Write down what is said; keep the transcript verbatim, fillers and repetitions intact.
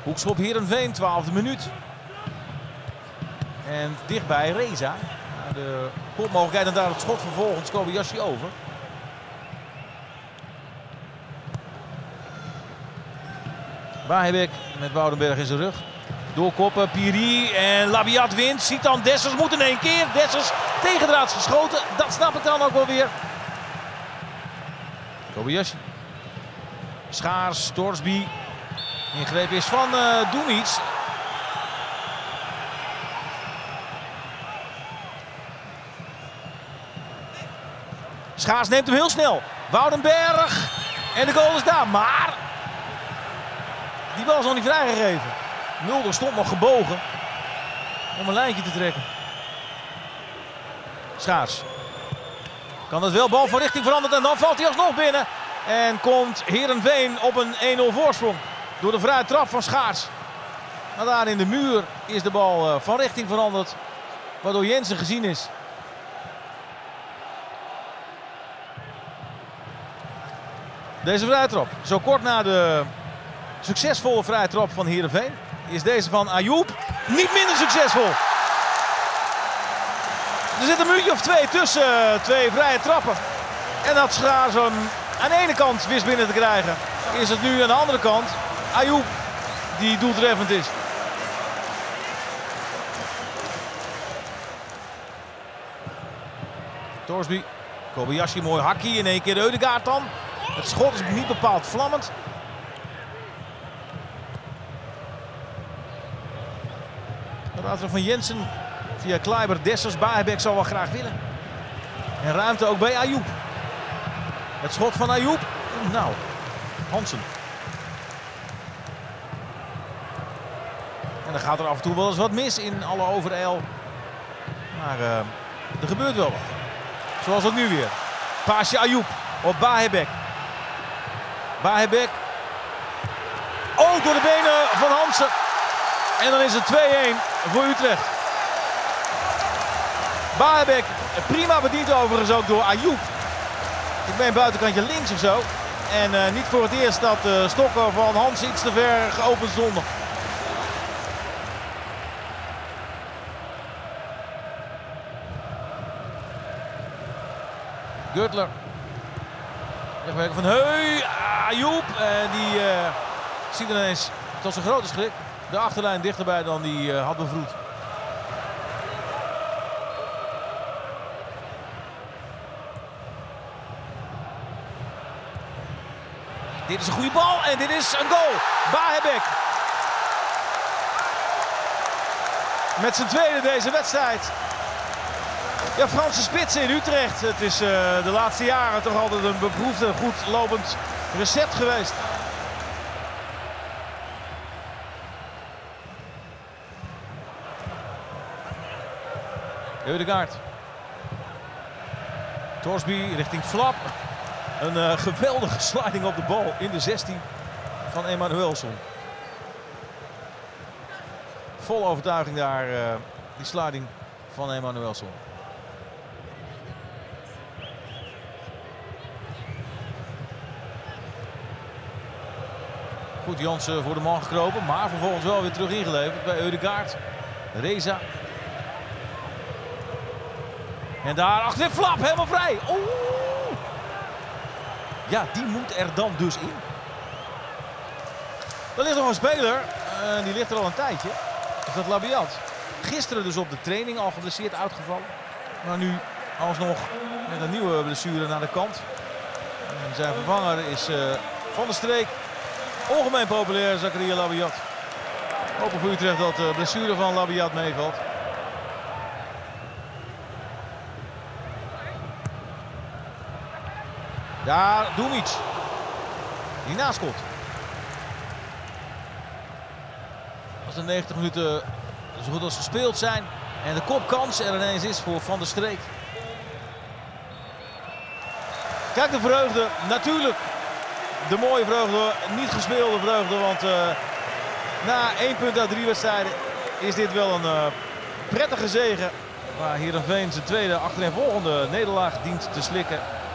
Hoekschop Heerenveen, twaalfde minuut. En dichtbij Reza. De kopmogelijkheid en daar het schot vervolgens Kobayashi over. Bahebek met Woudenberg in zijn rug. Doorkoppen, Piri en Labiat wint. Ziet dan Dessers moet in één keer. Dessers tegendraads geschoten. Dat snap ik dan ook wel weer. Kobayashi. Schaars, Torsby. Ingreep is van uh, Dumic. Schaars neemt hem heel snel. Woudenberg. En de goal is daar. Maar die bal is nog niet vrijgegeven. Mulder stond nog gebogen om een lijntje te trekken. Schaars. Kan het wel, bal van richting veranderd en dan valt hij alsnog binnen. En komt Heerenveen op een één nul voorsprong door de vrije trap van Schaars. Maar daar in de muur is de bal van richting veranderd, waardoor Jensen gezien is. Deze vrije trap, zo kort na de succesvolle vrije trap van Heerenveen, is deze van Ayoub niet minder succesvol. Er zit een minuutje of twee tussen twee vrije trappen. En dat Schaars hem aan de ene kant wist binnen te krijgen, is het nu aan de andere kant Ayoub die doeltreffend is. Torsby, Kobayashi, mooi hakkie, in één keer de Ødegaard dan. Het schot is niet bepaald vlammend. De water van Jensen via Kleiber, Dessers, Bahebek zou wel graag willen. En ruimte ook bij Ayoub. Het schot van Ayoub. Nou, Hansen. En dan gaat er af en toe wel eens wat mis in alle overijl. Maar uh, er gebeurt wel wat. Zoals ook nu weer. Paasje Ayoub op Bahebek. Bahebek. Oh, door de benen van Hansen. En dan is het twee-een voor Utrecht. Bahebek, prima bediend overigens ook door Ayoub. Ik ben buitenkantje links of zo. En uh, niet voor het eerst dat de stokken van Hansen iets te ver geopend stonden. Gürtler. Wegwerken van Heu. Ayoub. En die uh, ziet ineens tot zijn grote schrik de achterlijn dichterbij dan die uh, had bevroed. Dit is een goede bal en dit is een goal. Bahebek. Met zijn tweede deze wedstrijd. Ja, Franse spitsen in Utrecht. Het is uh, de laatste jaren toch altijd een beproefd en goed lopend recept geweest. Ødegaard. Torsby richting Flap. Een uh, geweldige sliding op de bal in de zestien van Emanuelsson. Vol overtuiging daar, uh, die sliding van Emanuelsson. Goed, Jansen voor de man gekropen, maar vervolgens wel weer terug ingeleverd bij Ødegaard. Reza. En daar achterin Flap, helemaal vrij. Oeh. Ja, die moet er dan dus in. Er ligt nog een speler, uh, die ligt er al een tijdje. Dat is dat Labiat. Gisteren dus op de training al geblesseerd uitgevallen. Maar nu alsnog met een nieuwe blessure naar de kant. En zijn vervanger is uh, Van der Streek. Ongemeen populair, Zakaria Labiat. Hopen voor Utrecht dat de blessure van Labiat meevalt. Daar Dumic. Die naskot. Als de negentig minuten zo goed als gespeeld zijn. En de kopkans er ineens is voor Van der Streek. Kijk de vreugde. Natuurlijk de mooie vreugde. Niet gespeelde vreugde. Want uh, na één punt uit drie wedstrijden is dit wel een uh, prettige zege. Waar Heerenveen zijn tweede achtereenvolgende nederlaag dient te slikken.